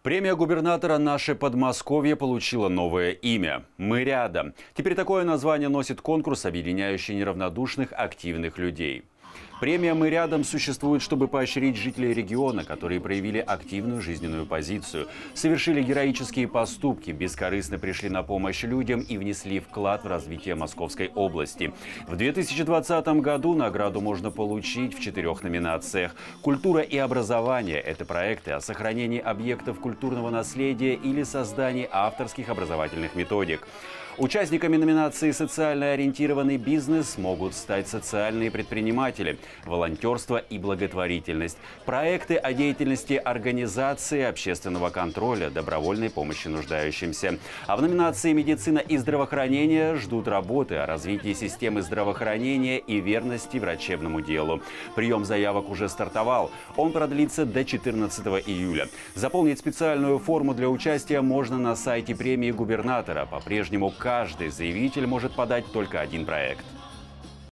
Премия губернатора «Наше Подмосковье» получила новое имя – «Мы рядом». Теперь такое название носит конкурс, объединяющий неравнодушных, активных людей. Премия «Мы рядом» существует, чтобы поощрить жителей региона, которые проявили активную жизненную позицию, совершили героические поступки, бескорыстно пришли на помощь людям и внесли вклад в развитие Московской области. В 2020 году награду можно получить в 4 номинациях. «Культура и образование» – это проекты о сохранении объектов культурного наследия или создании авторских образовательных методик. Участниками номинации «Социально ориентированный бизнес» могут стать социальные предприниматели, волонтерство и благотворительность, проекты о деятельности организации общественного контроля, добровольной помощи нуждающимся. А в номинации «Медицина и здравоохранение» ждут работы о развитии системы здравоохранения и верности врачебному делу. Прием заявок уже стартовал. Он продлится до 14 июля. Заполнить специальную форму для участия можно на сайте премии губернатора. По-прежнему каждый заявитель может подать только один проект.